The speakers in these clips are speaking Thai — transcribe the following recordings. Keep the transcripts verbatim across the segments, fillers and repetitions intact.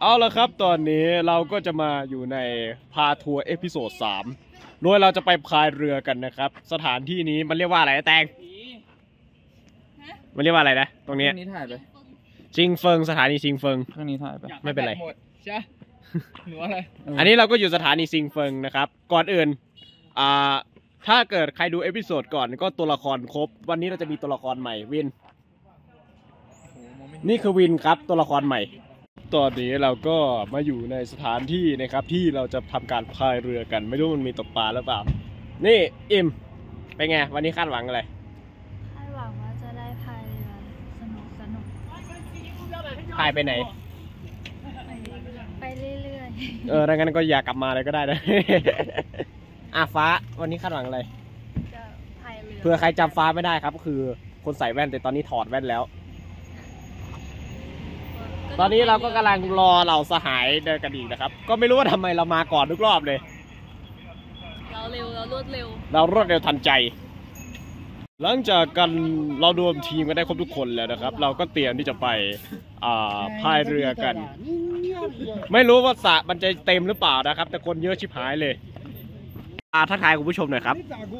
เอาละครับตอนนี้เราก็จะมาอยู่ในพาทัวร์เอพิโซดสามโดยเราจะไปพายเรือกันนะครับสถานที่นี้มันเรียกว่าอะไรนะแตงมันเรียกว่าอะไรนะตรงนี้นี้ถ่ายไปซิงเฟิงสถานีซิงเฟิงข้างนี้ถ่ายไปไม่เป็นไรใช่หรืออะไรอันนี้เราก็อยู่สถานีซิงเฟิงนะครับก่อนอื่นอ่าถ้าเกิดใครดูเอพิโซดก่อนก็ตัวละครครบวันนี้เราจะมีตัวละครใหม่วินนี่คือวินครับตัวละครใหม่ตอนนี้เราก็มาอยู่ในสถานที่นะครับที่เราจะทำการพายเรือกันไม่รู้มันมีตกปลาหรือเปล่านี่อิมเป็นไงวันนี้คาดหวังอะไรคาดหวังว่าจะได้พายเรือสนุกสนุกพายไปไหนไปเรื่อยๆเออดังนั้นก็อยากกลับมาเลยก็ได้นะอ่ะฟ้าวันนี้คาดหวังอะไรจะพายเรือเพื่อใครจำฟ้าไม่ได้ครับก็คือคนใส่แว่นแต่ตอนนี้ถอดแว่นแล้วตอนนี้เราก็กำลังรอเหล่าสหายเดินกันอีกนะครับก็ไม่รู้ว่าทำไมเรามาก่อนทุกรอบเลยเราเร็วเรารวดเร็วเรารวดเร็วทันใจหลังจากกันเรารวมทีมกันได้ครบทุกคนแล้วนะครับเราก็เตรียมที่จะไปอ่าพายเรือกันไม่รู้ว่าสระมันจะเต็มหรือเปล่านะครับแต่คนเยอะชิบหายเลยอาทักทายคุณผู้ชมหน่อยครับ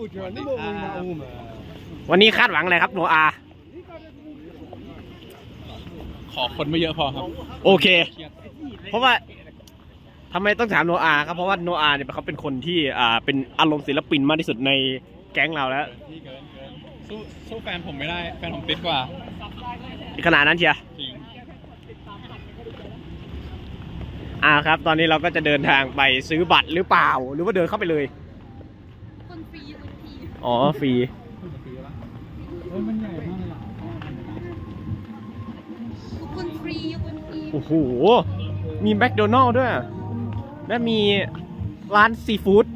วันนี้คาดหวังอะไรครับโนอาขอคนไม่เยอะพอครับโอเคเพราะว่าทำไมต้องถามโนอาครับเพราะว่าโนอาเนี่ยเขาเป็นคนที่อ่าเป็นอารมณ์ศิลปินมากที่สุดในแก๊งเราแล้วสู้สู้แฟนผมไม่ได้แฟนผมติดกว่าขนาดนั้นเชียร์อ่าครับตอนนี้เราก็จะเดินทางไปซื้อบัตรหรือเปล่าหรือว่าเดินเข้าไปเลยคนฟรีคนฟรีอ๋อฟรีมันใหญ่มากเลยคนฟรีคนฟรีโอ้โหมีแมคโดนัลด์ด้วยและมีร้านซีฟู้ด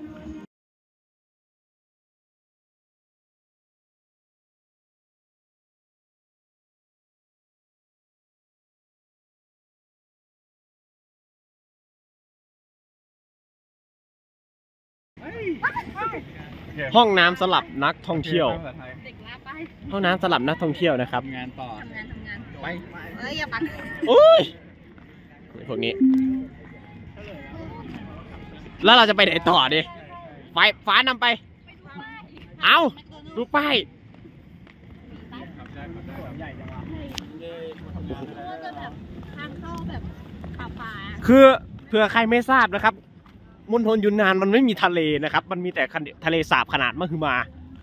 ห้องน้ำสำหรับนักท่องเที่ยวห้องน้ำสำหรับนักท่องเที่ยวนะครับงานต่อทำงานทำงานไปเอ้ยอย่าปัดโอ้ยพวกนี้แล้วเราจะไปไหนต่อดิไฟฟ้านำไปเอาดูป้ายคือเผื่อใครไม่ทราบนะครับมณฑลยูนนานมันไม่มีทะเลนะครับมันมีแต่ทะเลสาบขนาดมหึมา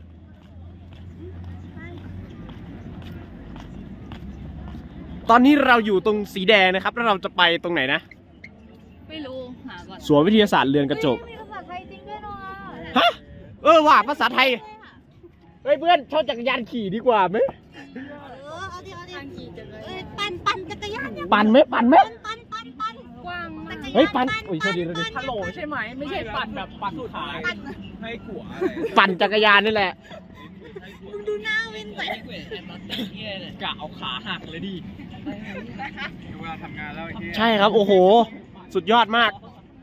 ตอนนี้เราอยู่ตรงสีแดงนะครับแล้วเราจะไปตรงไหนนะไม่รู้หาก่อนสวนวิทยาศาสตร์เรือนกระจกมีภาษาไทยจริงด้วยเนาะฮะเออว่าภาษาไทยเฮ้ยเพื่อนชอบจักรยานขี่ดีกว่าไหมเออเอาดิเอาดิขี่จักรยานปั่นปั่นจักรยานปั่นไหมปั่นไหมปั่นปั่นปั่นกว้างเฮ้ยปั่นโอ้ยโทษดีโทษดีฮัลโหลใช่ไหมไม่ใช่ปั่นแบบปั่นขายให้กัวปั่นจักรยานนี่แหละมึงดูหน้าวินไปกะเอาขาหักเลยดิเวลาทำงานแล้วใช่ครับโอ้โหสุดยอดมาก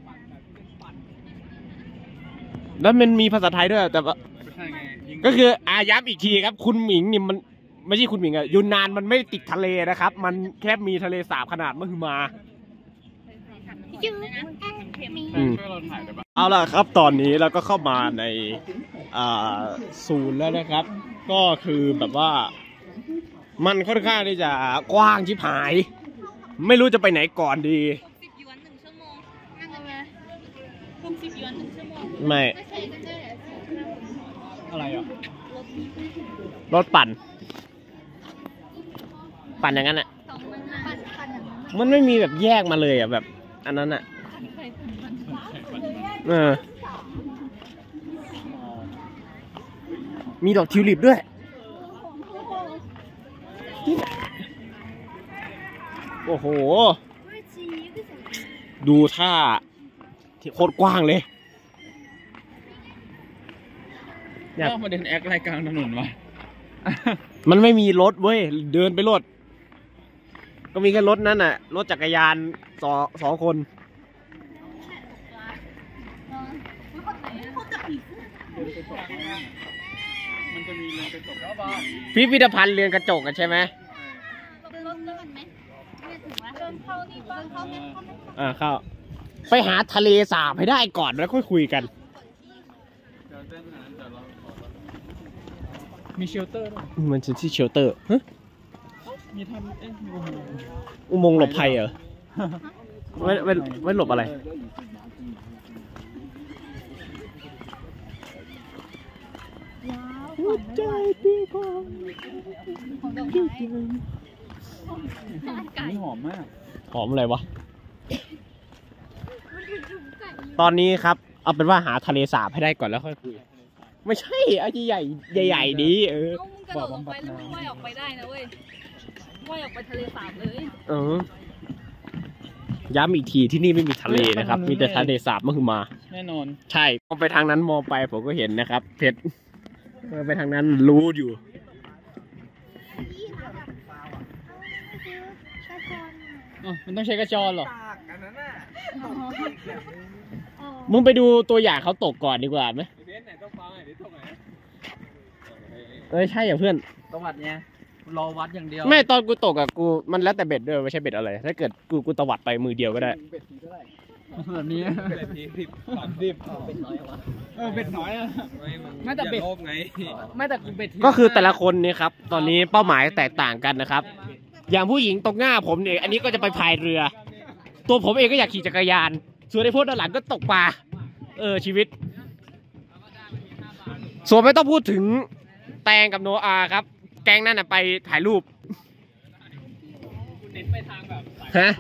แล้วมันมีภาษาไทยด้วยแต่ว่าก็คืออาย้ำอีกทีครับคุณหมิงนี่มันไม่ใช่คุณหมิงอะยูนนานมันไม่ติดทะเลนะครับมันแค่มีทะเลสาบขนาดมหึมาเอาล่ะครับตอนนี้เราก็เข้ามาในอ่าศูนย์แล้วนะครับก็คือแบบว่ามันค่อนข้างที่จะกว้างชิบหายไม่รู้จะไปไหนก่อนดีสิบหยวนหนึ่งชั่วโมงนั่งกันไหมหกสิบหยวนหนึ่งชั่วโมงไม่อะไรอ่ะรถปั่นปั่นอย่างนั้นอ่ะมันไม่มีแบบแยกมาเลยอ่ะแบบอันนั้นอ่ะเออมีดอกทิวลิปด้วยโอ้โหดูท่าที่โคตรกว้างเลยอยากมาเดินแอครายกลางถนนวะมันไม่มีรถเว้ยเดินไปรถก็มีแค่รถนั่นน่ะรถจักรยานสองสองคนพิพิธภัณฑ์เรือนกระจกกันใช่ไหมถึงไหมเดินเข้านี่บ้านเข้าเนี่ยเข้าเนี่ยอ่าเข้าไปหาทะเลสาบให้ได้ก่อนแล้วค่อยคุยกันมีเชลเตอร์ด้วยมันจะที่เชลเตอร์ฮะมีทำเอ๊ะมีอุโมงค์อุโมงค์หลบภัยเหรอไว้ไว้ไว้หลบอะไรหัวใจพี่ของของดอกไม้ไก่นี่หอมมากหอมอะไรวะ ตอนนี้ครับ เอาเป็นว่าหาทะเลสาบให้ได้ก่อนแล้วค่อยคุย ไม่ใช่เอาใหญ่ใหญ่ๆดีเออเอ้ามึงกระโดดลงไปแล้วมึงว่ายออกไปได้นะเว้ยว่ายออกไปทะเลสาบเลยเออย้ำอีกทีที่นี่ไม่มีทะเลนะครับ มีแต่ทะเลสาบมหึมาแน่นอนใช่มองไปทางนั้นมองไปผมก็เห็นนะครับ เพชรมองไปทางนั้นรู้อยู่อ๋อมันต้องใช้กระจรเหรอมึงไปดูตัวอย่างเขาตกก่อนดีกว่าไหมเอ้ยใช่เหรอเพื่อนประวัติไงรอวัดอย่างเดียวไม่ตอนกูตกอะกูมันแล้วแต่เบ็ดด้วยไม่ใช่เบ็ดอะไร ถ้าเกิดกูกูตวัดไปมือเดียวก็ได้แบบนี้เบ็ดทีสิบสามสิบเออเบ็ดน้อยอะไม่แต่เบ็ดไงไม่แต่กูเบ็ดก็คือแต่ละคนเนี่ยครับ ตอนนี้เป้าหมายแตกต่างกันนะครับ อย่างผู้หญิงตรงหน้าผมเนี่ยอันนี้ก็จะไปพายเรือ ตัวผมเองก็อยากขี่จักรยาน ส่วนไอ้พวกด้านหลังก็ตกปลาเออชีวิต ส่วนไม่ต้องพูดถึงแตงกับโนอาครับ แก๊งนั่นน่ะไปถ่ายรูปเน้นไปทางแบบฮะ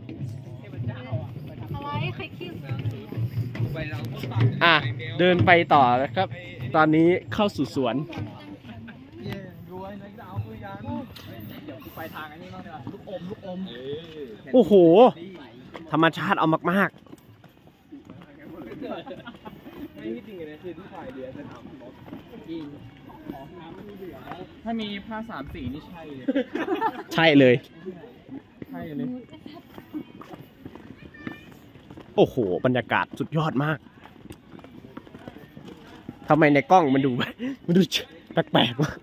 อะไรใครคิดไปเราอ่ะเดินไปต่อนะครับ ตอนนี้เข้าสู่สวนดูไอ้นักดาวมือยานเดี๋ยวไปทางอันนี้บ้างดีกว่าลูกอมลูกอมโอ้โห ธรรมชาติเอามากไม่ที่จริงเลยคือที่ฝ่ายเรือจะทำรถจริงของน้ำไม่เหลือถ้ามีผ้าสามสีนี่ใช่เลยๆ ใช่เลยใช่เลยโอ้โห บรรยากาศสุดยอดมากทำไมในกล้องมันดู มันดูแปลกๆวะ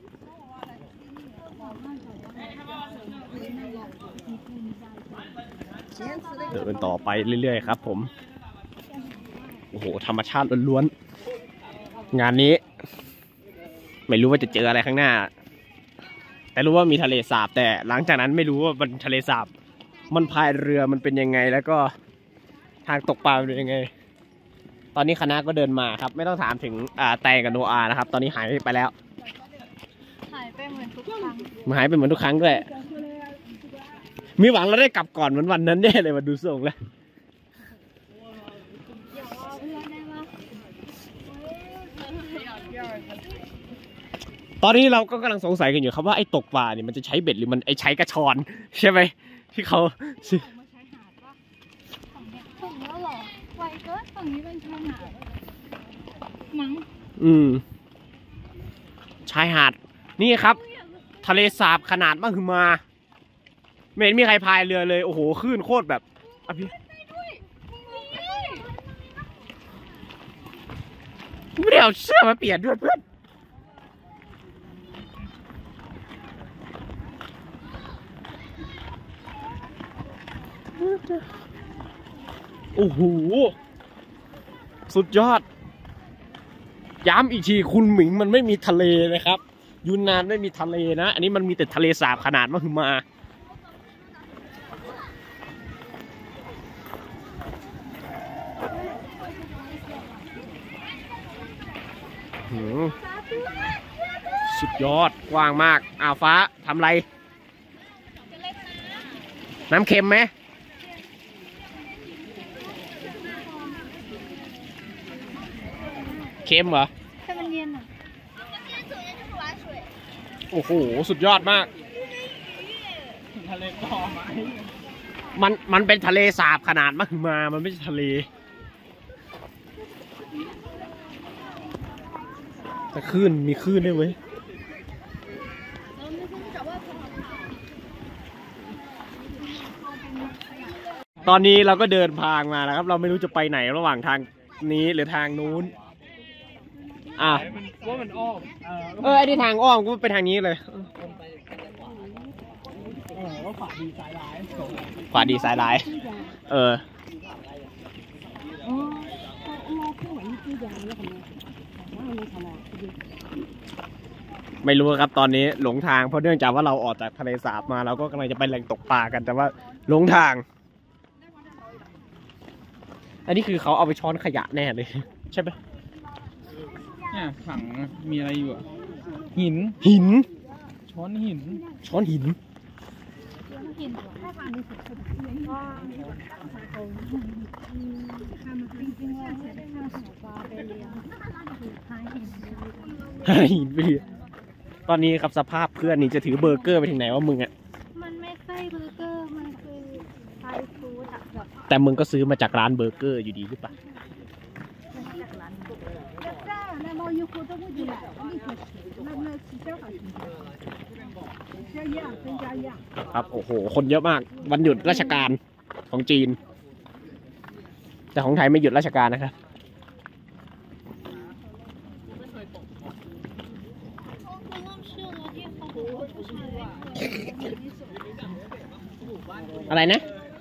เดินต่อไปเรื่อยๆครับผม โอ้โห ธรรมชาติล้วนๆ งานนี้ ไม่รู้ว่าจะเจออะไรข้างหน้า แต่รู้ว่ามีทะเลสาบ แต่หลังจากนั้นไม่รู้ว่ามันทะเลสาบ มันพายเรือมันเป็นยังไง แล้วก็ทางตกปลาเป็นยังไง ตอนนี้คณะก็เดินมาครับ ไม่ต้องถามถึงอ่าแตงกับโนอานะครับ ตอนนี้หายไปแล้วหายไปเหมือนทุกครั้งมันหายไปเหมือนทุกครั้งด้วย มีหวังเราได้กลับก่อนเหมือนวันนั้นแน่เลยมาดูส่งแล้วอย่าว่าเพื่อนได้ปะตอนนี้เราก็กำลังสงสัยกันอยู่ครับว่าไอ้ตกปลาเนี่ยมันจะใช้เบ็ดหรือมันไอ้ใช้กระชอนใช่ไหมที่เขามาใช้หาดปะฝั่งเนี้ยฝั่งแล้วหรอไวเกินฝั่งนี้เป็นชายหาดมั้งอืมชายหาดนี่ครับ ทะเลสาบขนาดมหึมาไม่เห็นมีใครพายเรือเลยโอ้โหคลื่นโคตรแบบอ่ะพี่ไม่ได้เอาเสื้อมาเปลี่ยนด้วยเพื่อนโอ้โหสุดยอดย้ำอีกทีคุณหมิงมันไม่มีทะเลนะครับยูนนานไม่มีทะเลนะอันนี้มันมีแต่ทะเลสาบขนาดมหึมาสุดยอดกว้างมากอ้าวฟ้าทำไรน้ำเค็มไหมเค็มเหรอแต่มันเย็นอ่ะโอ้โหสุดยอดมากทะเลต่อไหมมันมันเป็นทะเลสาบขนาดมากมา มันไม่ใช่ทะเลแต่คลื่นมีคลื่นด้วยเว้ยตอนนี้เราก็เดินทางมาแล้วครับ เราไม่รู้จะไปไหนระหว่างทางนี้หรือทางนู้นอ่ะว่ามันอ้อมเออไอ้ที่ทางอ้อมก็ไปทางนี้เลยโอ้โหว่าขวาดีซ้ายร้ายขวาดีซ้ายร้าย เออ ไม่รู้ครับตอนนี้หลงทางเพราะเนื่องจากว่าเราออกจากทะเลสาบมาเราก็กำลังจะไปแหล่งตกปลากันแต่ว่าหลงทาง อันนี้คือเขาเอาไปช้อนขยะแน่เลยใช่ไหมเนี่ยถังมีอะไรอยู่อ่ะหินหินช้อนหินช้อนหินกินเหรอถ้าทานในสุดก็จริงๆแล้วไม่ได้มาหาปลาไปเลี้ยงหาหินหาหินไปเลยตอนนี้ครับสภาพเพื่อนนี่จะถือเบอร์เกอร์ไปถึงไหนว่ามึงอะมันไม่ใช่เบอร์เกอร์มันคือไฟฟู้ดอะแบบแต่มึงก็ซื้อมาจากร้านเบอร์เกอร์อยู่ดีหรือเปล่าจากร้านก็ได้那么有好多不进来立刻吃那那吃这好吃这样增加样ครับโอ้โหคนเยอะมากวันหยุดราชการของจีน แต่ของไทยไม่หยุดราชการนะครับอะไรนะ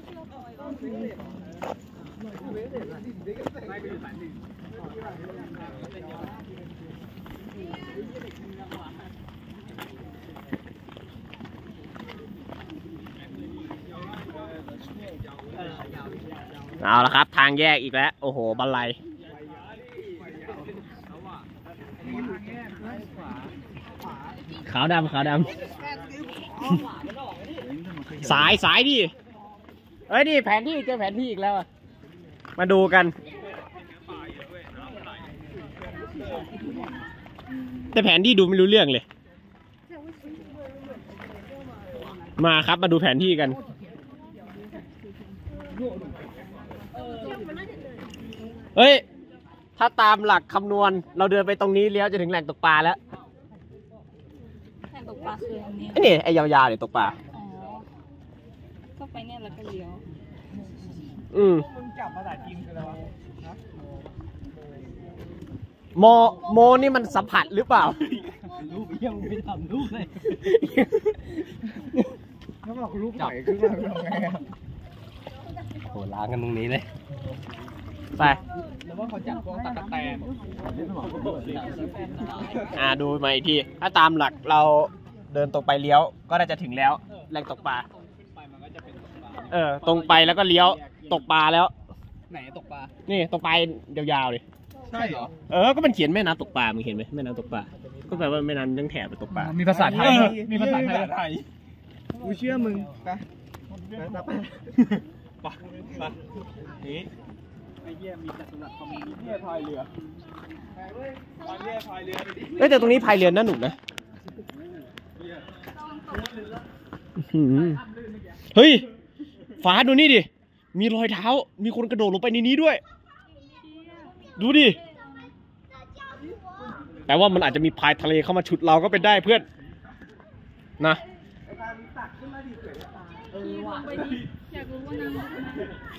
เอาละครับทางแยกอีกแล้วโอ้โหบันไลขาวดำขาวดำสายสายดิเอ้ยนี่แผนที่เจอแผนที่อีกแล้วอะมาดูกันแต่แผนที่ดูไม่รู้เรื่องเลยมาครับมาดูแผนที่กันเฮ้ยถ้าตามหลักคำนวณเราเดินไปตรงนี้เลี้ยวจะถึงแหล่งตกปลาแล้วแหล่งตกปลาคืออันนี้ไอ้นี่ไอ้ยาวๆเนี่ยตกปลาอ๋อก็ไปเนี่ยแล้วก็เลี้ยวอืมมึงจับภาษาจีนคืออะไรวะโมโมนี่มันสัมผัสหรือเปล่ารูปยังไม่ทำรูปเลยแล้วบอกรูปใหม่ขึ้นมาเป็นยังไงอ่ะโหล้างกันตรงนี้เลยไปแล้วว่าเขาจับพวกตะกั่วแตนอ่าดูมาอีกทีถ้าตามหลักเราเดินตรงไปเลี้ยวก็น่าจะถึงแล้วแหล่งตกปลาเออตรงไปแล้วก็เลี้ยวตกปลาแล้วไหนตกปลานี่ตรงไปยาวๆเลยใช่เหรอเออก็มันเขียนแม่น้ำตกปลามึงเห็นไหมแม่น้ำตกปลาก็แปลว่าแม่น้ำยังแถบไปตกปลามีภาษาไทยด้วยมีภาษาไทยกูเชื่อมึงไปไปไปไปนี่ไอ้เหี้ยมีจัตุรัสคอมมิวนิสต์เนี่ยพายเรือพายเรือพายเรือไปดิเอ้ยแต่ตรงนี้พายเรือน่าหนุกนะเฮ้ยฟ้าดูนี่ดิมีรอยเท้ามีคนกระโดดลงไปในนี้ด้วยดูดิแต่ว่ามันอาจจะมีพายทะเลเข้ามาฉุดเราก็เป็นได้เพื่อนนะอยากรู้ว่าน้ำลึกไหม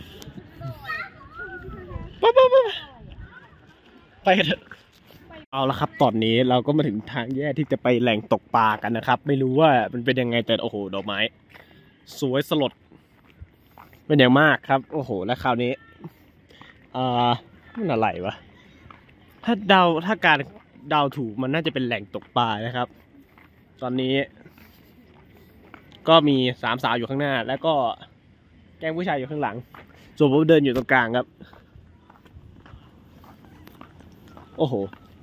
ไปไปไปไปกันเถอะเอาละครับตอนนี้เราก็มาถึงทางแยกที่จะไปแหล่งตกปลากันนะครับไม่รู้ว่ามันเป็นยังไงแต่โอ้โหดอกไม้สวยสลดเป็นอย่างมากครับโอ้โหและคราวนี้อ่ามันอะไรวะถ้าเดาถ้าการเดาถูกมันน่าจะเป็นแหล่งตกปลานะครับ ตอนนี้ก็มีสามสาวอยู่ข้างหน้าแล้วก็แก๊งผู้ชายอยู่ข้างหลังส่วนผมเดินอยู่ตรงกลางครับโอ้โห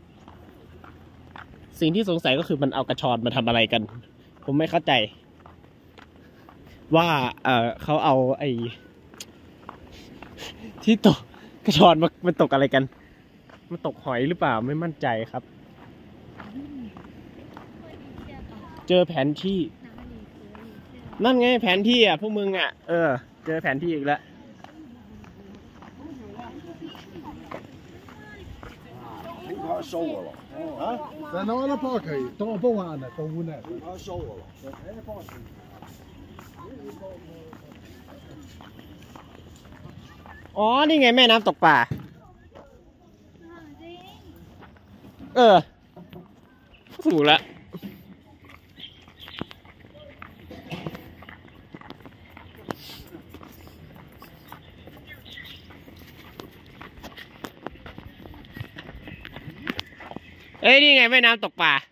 สิ่งที่สงสัยก็คือมันเอากระชอนมาทำอะไรกันผมไม่เข้าใจว่าเออเขาเอาไอ้ที่ตกกระชอนมามันตกอะไรกันมันตกหอยหรือเปล่าไม่มั่นใจครับ เจอแผนที่นั่นไงแผนที่อ่ะพวกมึงอ่ะเออเจอแผนที่อีกแล้ว他收我了啊！ 在哪了跑可以，到不完了，到无奈。 他收我了，哎，放心。 อ๋อนี่ไงแม่น้ำตกปลาเออถูกแล้วเอ้ยนี่ไงแม่น้ำตกปลา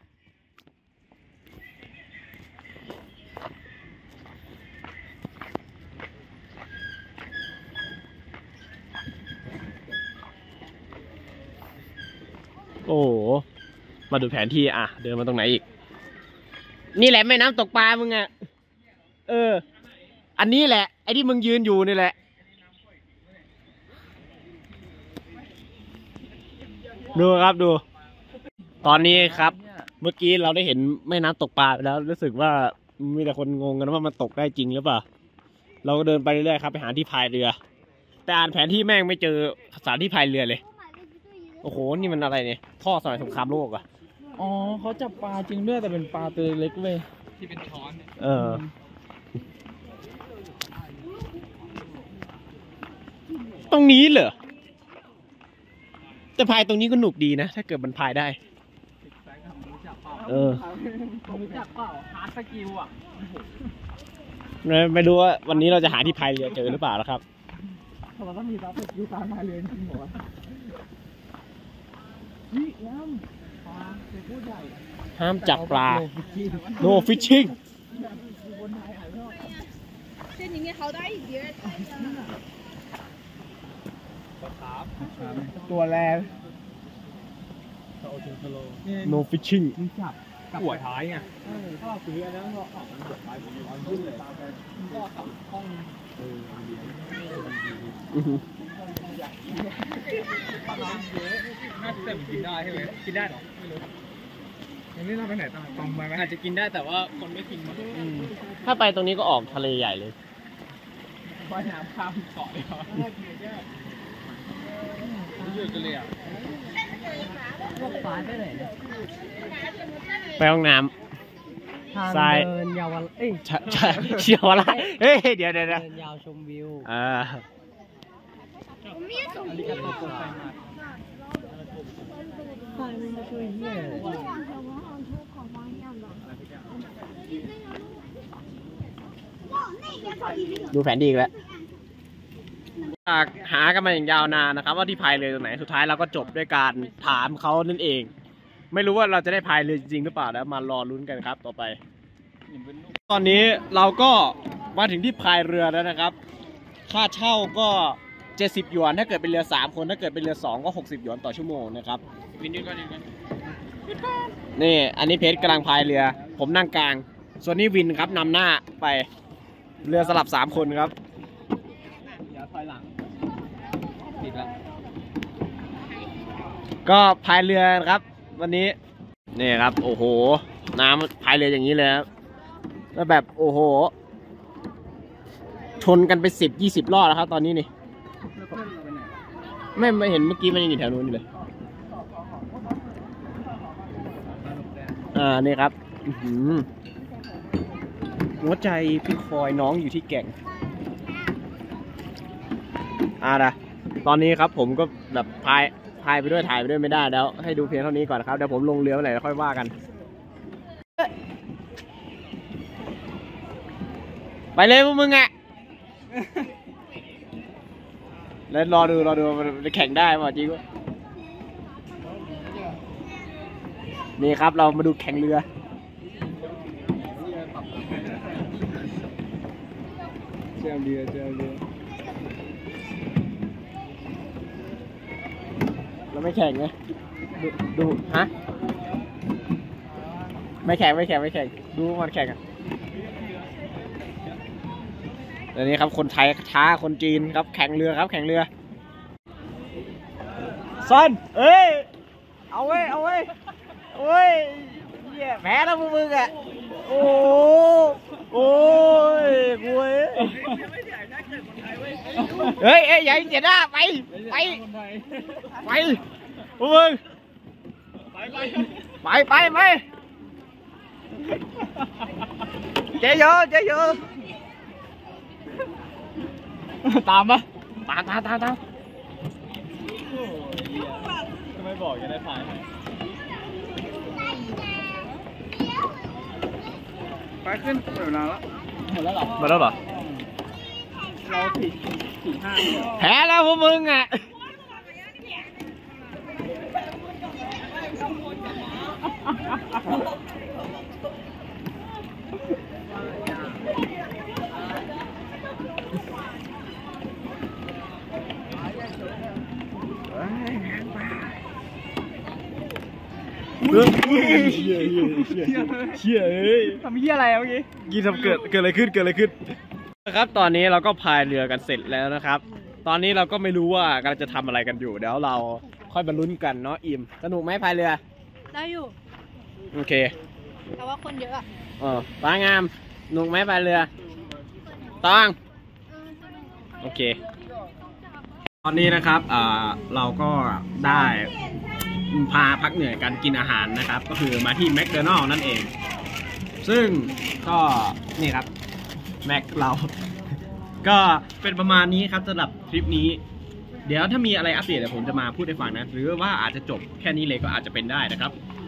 โอ้โหมาดูแผนที่อ่ะเดินมาตรงไหนอีกนี่แหละแม่น้ำตกปลามึงอะเอออันนี้แหละไอ้ที่มึงยืนอยู่นี่แหละดูครับดูตอนนี้ครับเมื่อกี้เราได้เห็นแม่น้ำตกปลาไปแล้วรู้สึกว่ามีแต่คนงงกันว่ามันตกได้จริงหรือเปล่าเราก็เดินไปเรื่อยๆครับไปหาที่พายเรือแต่อ่านแผนที่แม่งไม่เจอสถานที่พายเรือเลยโอ้โหนี่มันอะไรเนี่ยท่อสมัยสงครามโลกอะอ๋อเขาจับปลาจริงด้วยแต่เป็นปลาตัวเล็กเว้ยที่เป็นช้อนเออตรงนี้เหรอแต่พายตรงนี้ก็หนุกดีนะถ้าเกิดมันพายได้เออรู้จักเปล่าฮาร์ดสกิลอ่ะไม่รู้ว่าวันนี้เราจะหาที่พายเรือเจอหรือเปล่าแล้วครับเราต้องมีฮาร์ดสกิลการพายเรือจริงเหรอนี่น้ำปลาเป็นผู้ใหญ่ห้ามจับปลา no fishing 这里面好大一截， ตัวแรง no fishing หัวท้ายไงถ้าเราซื้ออันนั้นเราออกมันหัวท้ายผมร้อนขึ้นเลยก็สองห้องน่าจะกินได้ใช่ไหมกินได้หรอไม่รู้ยังไม่ต้องไปไหนต่อตองไปไหมอาจจะกินได้แต่ว่าคนไม่กินมั้งถ้าไปตรงนี้ก็ออกทะเลใหญ่เลยว่ายน้ำข้ามเกาะเลยเหรอเลือกกันเลยอ่ะพวกฟ้าไปไหนเนี่ยไปห้องน้ทางทรายเดินยาวเอ้ยำใช่ใช่เชียวอะไรเฮ้ยเดี๋ยวเดี๋ยวเดี๋ยวเดินยาวชมวิวอ่าอาริกาโตโกไซมาใช่ไม่มาช่วยเหี้ยดูแผนที่อีกแล้วจากหากันมาอย่างยาวนานนะครับ ว่าที่พายเรือตรงไหนสุดท้ายเราก็จบด้วยการถามเขานั่นเอง ไม่รู้ว่าเราจะได้พายเรือจริงหรือเปล่าแล้วมารอลุ้นกันครับต่อไป ตอนนี้เราก็มาถึงที่พายเรือแล้วนะครับ ค่าเช่าก็เจ็ดสิบหยวนถ้าเกิดเป็นเรือสามคนถ้าเกิดเป็นเรือสองก็หกสิบหยวนต่อชั่วโมงนะครับวินดี้ก็ดีกันนี่อันนี้เพชรกำลังพายเรือ ผมนั่งกลาง ส่วนนี้วินครับนำหน้าไปเรือสลับสามคนครับอย่าถอยหลังปิดละก็พายเรือครับ วันนี้นี่ครับโอ้โหน้ำพายเรืออย่างนี้เลยครับแล้วแบบโอ้โหชนกันไปสิบยี่สิบรอบแล้วครับ ตอนนี้นี่ไม่ไม่เห็นเมื่อกี้มันยังอยู่แถวนู้นอยู่เลยอ่านี่ครับอื้อหือหัวใจพี่คอยน้องอยู่ที่แก่งอ่านะตอนนี้ครับผมก็แบบพายพายไปด้วยถ่ายไปด้วยไม่ได้แล้วให้ดูเพียงเท่านี้ก่อนครับเดี๋ยวผมลงเรือเมื่อไหร่แล้วค่อยว่ากันไปเลยพวกมึงอ่ะแล้วรอดูรอดูมันจะแข่งได้ป่ะจริงวะนี่ครับเรามาดูแข่งเรือเจ้าเรือเจ้าเรือเราไม่แข่งไงดูดูฮะไม่แข่งไม่แข่งไม่แข่งดูมันแข่งอ่ะเดี๋ยวนี้ครับคนไทยท้าคนจีนครับแข่งเรือครับแข่งเรือซันเอ้ยเอาเว้ยเอาเว้ยโอ้ยเหี้ยแพ้แล้วพวกมึงอ่ะโอ้โอ้ยกูเอ้ยเฮ้ยเอ้ยอย่าเสียหน้าไปไปไปพวกมึงไปไปไปเจ๊เยอะเจ๊เยอะตามปะตามตามตามตามทำไมบอกจะได้พายไปขึ้นหมดเวลาแล้วหมดแล้วหรอมาแล้วเหรอเราสี่สี่ห้าแพ้แล้วพวกมึงอ่ะเฮ้ยเชี่ยเชี่ยเชี่ยเชี่ยเอ้ยทำเหี้ยอะไรเมื่อกี้กีทำเกิดเกิดอะไรขึ้นเกิดอะไรขึ้นนะครับตอนนี้เราก็พายเรือกันเสร็จแล้วนะครับ ตอนนี้เราก็ไม่รู้ว่ากำลังจะทำอะไรกันอยู่เดี๋ยวเราค่อยมาลุ้นกันเนาะอิมสนุกไหมพายเรือได้อยู่โอเคแต่ว่าคนเยอะอะเออปลางามสนุกไหมพายเรือต้องโอเค ตอนนี้นะครับอ่าเราก็ได้พาพักเหนื่อยกันกินอาหารนะครับ ก็คือมาที่แมคโดนัลล์นั่นเอง ซึ่งก็นี่ครับแม็กเรา ก็เป็นประมาณนี้ครับสำหรับทริปนี้ เดี๋ยวถ้ามีอะไรอัปเดตเดี๋ยวผมจะมาพูดให้ฟังนะ หรือว่าอาจจะจบแค่นี้เลยก็อาจจะเป็นได้นะครับ